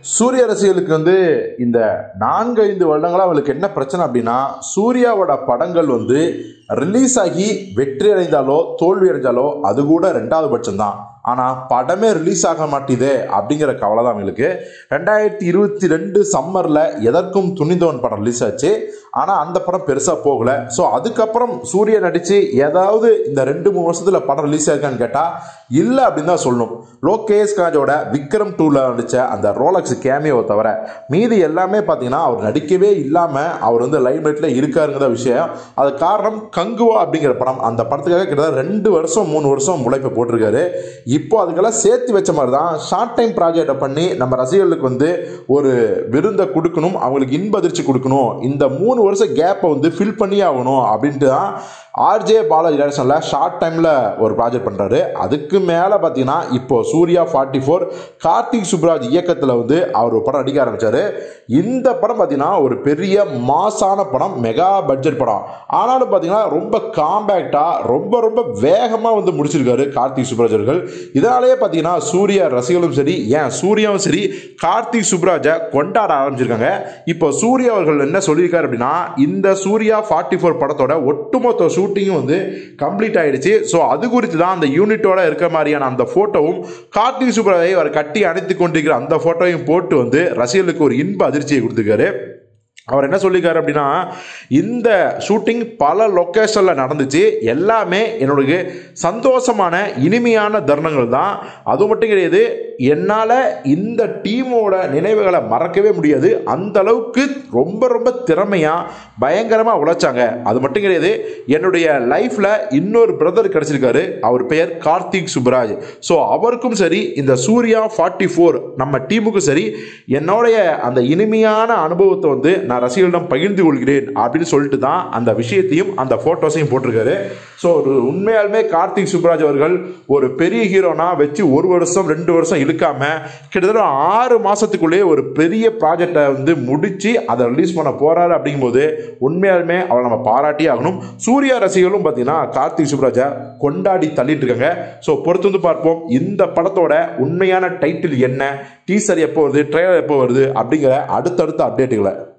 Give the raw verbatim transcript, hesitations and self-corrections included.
சூர்யா ரசிகர்களுக்கு வந்து இந்த நான்கு ஐந்து வருடங்களா அவளுக்கு என்ன பிரச்சனை அப்படின்னா, சூர்யாவோட படங்கள் வந்து ரிலீஸ் ஆகி வெற்றி அடைந்தாலோ தோல்வி அடைஞ்சாலோ அது கூட ரெண்டாவது பட்சம் தான். ஆனால் படமே ரிலீஸ் ஆக மாட்டேதே அப்படிங்கிற கவலை தான் அவங்களுக்கு. ரெண்டாயிரத்தி இருபத்தி ரெண்டு சம்மரில் எதற்கும் துணிந்தவன் படம் ரிலீஸ் ஆச்சு. ஆனால் அந்த படம் பெருசாக போகலை. ஸோ அதுக்கப்புறம் சூர்யா நடித்து ஏதாவது இந்த ரெண்டு மூணு வருஷத்தில் படம் ரிலீஸ் ஆயிருக்கான்னு கேட்டால் இல்லை அப்படின்னு தான் சொல்லணும். லோகேஷ் கனகராஜோட விக்ரம் டூவில் நடித்த அந்த ரோலக்ஸ் கேமியோவை தவிர மீதி எல்லாமே பார்த்தீங்கன்னா அவர் நடிக்கவே இல்லாமல் அவர் வந்து லைம் லைட்டில் இருக்காருங்கிற விஷயம். அது காரணம் கங்குவா அப்படிங்கிற படம். அந்த படத்துக்காக கிட்டத்தட்ட ரெண்டு வருஷம் மூணு வருஷம் உழைப்பு போட்டிருக்காரு. இப்போ அதுக்கெல்லாம் சேர்த்து வச்ச மாதிரி தான் ஷார்ட் டைம் ப்ராஜெக்டை பண்ணி நம்ம ரசிகர்களுக்கு வந்து ஒரு விருந்தை கொடுக்கணும், அவங்களுக்கு இன்ப அதிர்ச்சி கொடுக்கணும், இந்த மூணு வருஷம் கேப்பை வந்து ஃபில் பண்ணியே ஆகணும் அப்படின்ட்டு தான் ஆர்ஜே பாலாஜி டைரக்ஷனில் ஷார்ட் டைமில் ஒரு ப்ராஜெக்ட் பண்ணுறாரு. அதுக்கு மேலே பார்த்தீங்கன்னா இப்போ சூர்யா ஃபார்ட்டி ஃபோர் கார்த்திக் சுப்ராஜ் இயக்கத்தில் வந்து அவர் ஒரு படம் நடிக்க ஆரம்பித்தார். இந்த படம் பார்த்தீங்கன்னா ஒரு பெரிய மாசான படம், மெகா பட்ஜெட் படம். ஆனாலும் பார்த்தீங்கன்னா ரொம்ப காம்பேக்டாக ரொம்ப ரொம்ப வேகமாக வந்து முடிச்சிருக்காரு கார்த்திக் சுப்ராஜ் அவர்கள். இதனாலேயே பார்த்தீங்கன்னா சூர்யா ரசிகர்களும் சரி, ஏன் சூர்யாவும் சரி, கார்த்திக் சுப்ராஜை கொண்டாட ஆரம்பிச்சிருக்காங்க. இப்போ சூர்யா அவர்கள் என்ன சொல்லியிருக்காரு அப்படின்னா, இந்த சூர்யா ஃபார்ட்டி ஃபோர் படத்தோட ஒட்டுமொத்த ஷூட்டிங்கும் வந்து கம்ப்ளீட் ஆயிடுச்சு. ஸோ அது குறித்து தான் அந்த யூனிட்டோட இருக்கிற மாதிரியான அந்த போட்டோவும் கார்த்திக் சுப்ராஜை அவர் கட்டி அணைத்து கொண்டிருக்கிற அந்த போட்டோவையும் போட்டு வந்து ரசிகர்களுக்கு ஒரு இன்ப அதிர்ச்சியை கொடுத்துருக்காரு. அவர் என்ன சொல்லியிருக்காரு அப்படின்னா, இந்த ஷூட்டிங் பல லொக்கேஷனில் நடந்துச்சு, எல்லாமே என்னோட சந்தோஷமான இனிமையான தருணங்கள் தான். அது மட்டும் கிடையாது, என்னால் இந்த டீமோட நினைவுகளை மறக்கவே முடியாது. அந்த அளவுக்கு ரொம்ப ரொம்ப திறமையாக பயங்கரமாக உழைச்சாங்க. அது மட்டும் கிடையாது, என்னுடைய லைஃப்பில் இன்னொரு பிரதர் கிடச்சிருக்காரு, அவர் பெயர் கார்த்திக் சுப்ராஜ். ஸோ அவருக்கும் சரி, இந்த சூர்யா ஃபார்ட்டி ஃபோர் நம்ம டீமுக்கும் சரி, என்னுடைய அந்த இனிமையான அனுபவத்தை வந்து நான் ரசிகர்களிடம் பகிர்ந்து கொள்கிறேன் அப்படின்னு சொல்லிட்டு தான் அந்த விஷயத்தையும் அந்த போட்டோஸையும் போட்டிருக்காரு. ஸோ ஒரு உண்மையாலுமே கார்த்திக் சுப்ராஜ் அவர்கள் ஒரு பெரிய ஹீரோனா வச்சு ஒரு வருஷம் ரெண்டு வருஷம் இழுக்காம கிட்டத்தட்ட ஆறு மாசத்துக்குள்ளேயே ஒரு பெரிய ப்ராஜெக்டை வந்து முடிச்சு அதை ரிலீஸ் பண்ண போறாரு. அப்படிங்கும்போது உண்மையாலுமே அவளை நம்ம பாராட்டி ஆகணும். சூர்யா ரசிகர்களும் பார்த்தீங்கன்னா கார்த்திக் சுப்ராஜை கொண்டாடி தள்ளிட்டு இருக்காங்க. ஸோ பொறுத்து வந்து பார்ப்போம் இந்த படத்தோட உண்மையான டைட்டில் என்ன, டீசர் எப்போ வருது, ட்ரெய்லர் எப்போ வருது அப்படிங்கிற அடுத்தடுத்த அப்டேட்டுகளை.